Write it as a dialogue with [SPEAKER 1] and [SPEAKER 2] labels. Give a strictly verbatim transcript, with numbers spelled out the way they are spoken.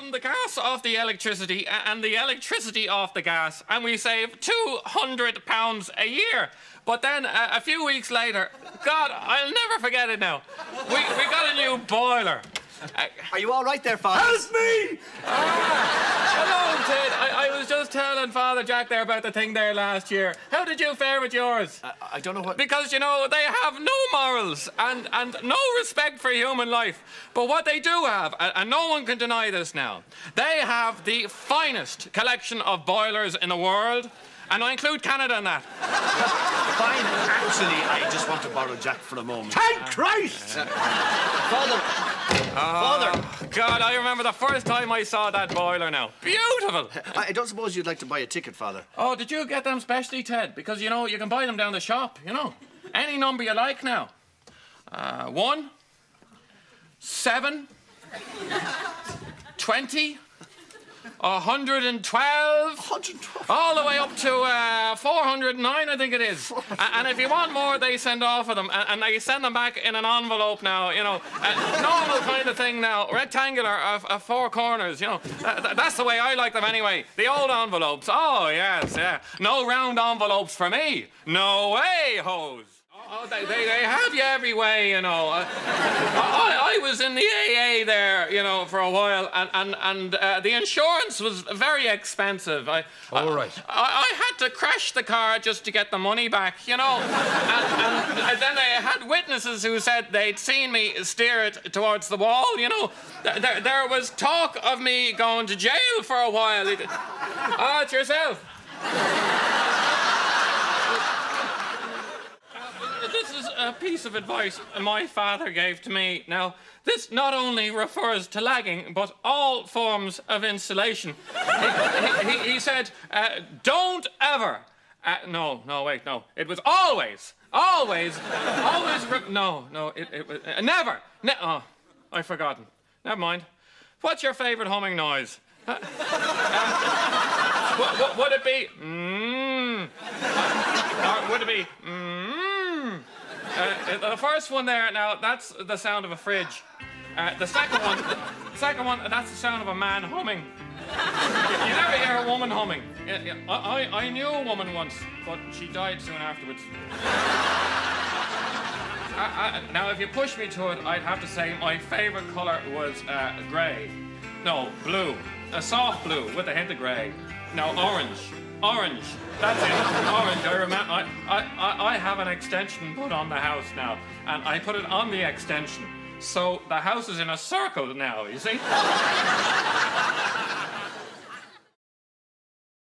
[SPEAKER 1] run the gas off the electricity and the electricity off the gas, and we save two hundred pounds a year. But then, uh, a few weeks later, God, I'll never forget it now, we, we got a new boiler. Uh,
[SPEAKER 2] Are you all right there, Father?
[SPEAKER 3] Help me!
[SPEAKER 1] Ah, hello, Ted. I, I was just telling Father Jack there about the thing there last year. How did you fare with yours?
[SPEAKER 2] Uh, I don't know what...
[SPEAKER 1] Because, you know, they have no morals and, and no respect for human life. But what they do have, and, and no one can deny this now, they have the finest collection of boilers in the world. And I include Canada in that.
[SPEAKER 2] Fine. Actually, I just want to borrow Jack for a moment.
[SPEAKER 3] Thank Christ!
[SPEAKER 2] Uh, Father!
[SPEAKER 1] Oh,
[SPEAKER 2] Father!
[SPEAKER 1] God, I remember the first time I saw that boiler now. Beautiful!
[SPEAKER 2] I, I don't suppose you'd like to buy a ticket, Father.
[SPEAKER 1] Oh, did you get them specially, Ted? Because, you know, you can buy them down the shop, you know. Any number you like now. Uh, one, seven, twenty, one hundred and twelve,
[SPEAKER 2] one hundred twelve.
[SPEAKER 1] all the way up to uh, four hundred nine, I think it is. And, and if you want more, they send off of them, and, and they send them back in an envelope now, you know. Uh, normal kind of thing now, rectangular, of, of four corners, you know. Uh, that's the way I like them anyway. The old envelopes, oh, yes, yeah. No round envelopes for me. No way, hose. Oh, they, they, they have you every way, you know. Uh, I, I was in the A A there, you know, for a while, and, and, and uh, the insurance was very expensive. I,
[SPEAKER 3] All right.
[SPEAKER 1] I, I had to crash the car just to get the money back, you know. And, and, and then I had witnesses who said they'd seen me steer it towards the wall, you know. There, there was talk of me going to jail for a while. Oh, it's yourself. This is a piece of advice my father gave to me. Now, this not only refers to lagging, but all forms of insulation. he, he, he said, uh, don't ever... Uh, no, no, wait, no. It was always, always, always... no, no, it, it was... Uh, never! Ne oh, I've forgotten. Never mind. What's your favourite humming noise? Uh, uh, would it be... Mmm... Or would it be... Mmm... Uh, the first one there, now, that's the sound of a fridge. Uh, the second one, the second one, that's the sound of a man humming. You, you never hear a woman humming. I, I, I knew a woman once, but she died soon afterwards. I, I, now, if you push me to it, I'd have to say my favourite colour was uh, grey. No, blue. A soft blue with a hint of grey. No, orange. Orange. That's it. Orange. I remember. I, I, I have an extension put on the house now, and I put it on the extension, so the house is in a circle now. You see?